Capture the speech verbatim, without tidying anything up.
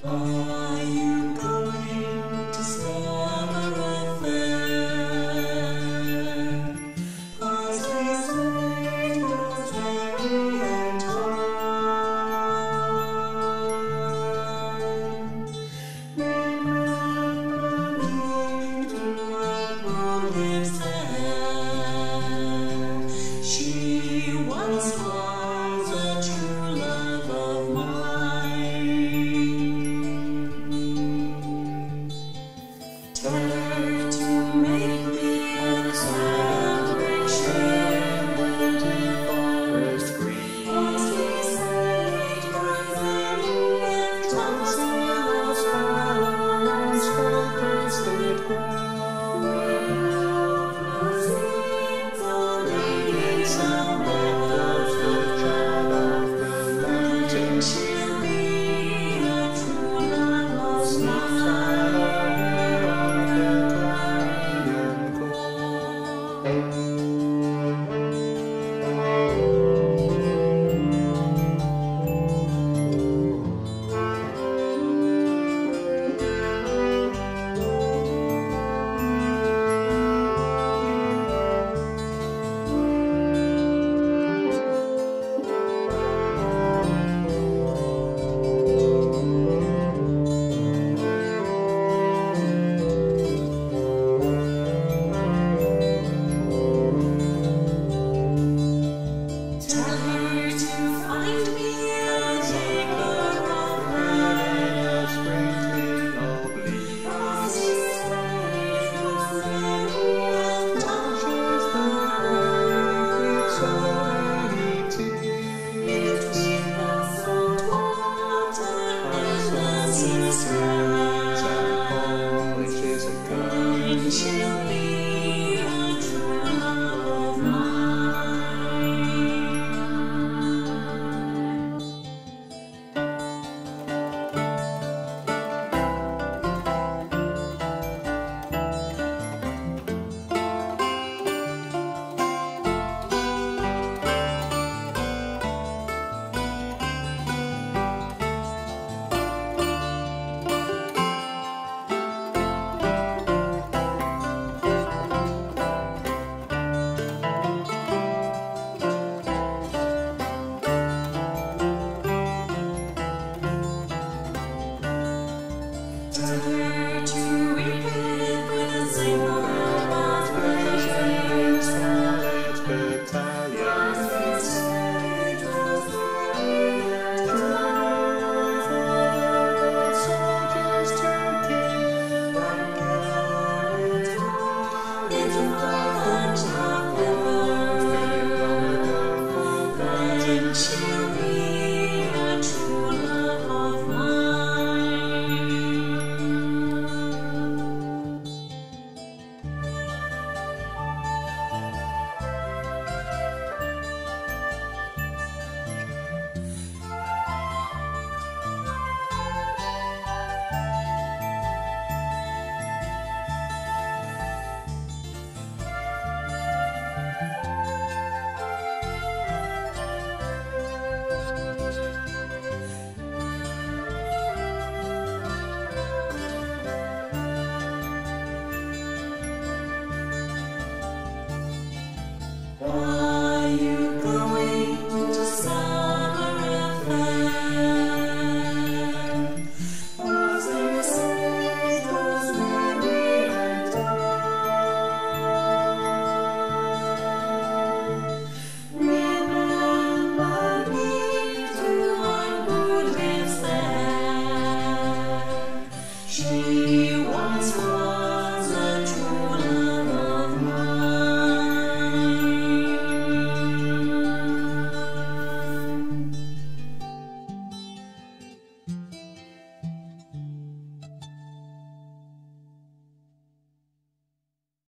Are you going to Scarborough Fair? Was this night was very and time? Remember me to one who lives there. She once was a true love of mine. Tell her to make me a celebration in forest green. Was he saved by many and tossing flowers, sculptures that grow in blessings, all ladies of meadows, the child of the mountain. She'll be a true love of mine. Tell her to find me a acre of land, sprinkling of leaves. Was he saved was very and touches the earth with so many tears. Between the salt water and the sea sands, and home which is a kind, she'll be a true love of mine. Tell her to weep it with a single about pleasures, salads, battalions. Was he saved was very and time, soldiers turning and carried home into flat top river. Then she'll be a true love of mine. Are you going to Scarborough Fair? Was there saved was very and time? Remember me to one who lives there. She once was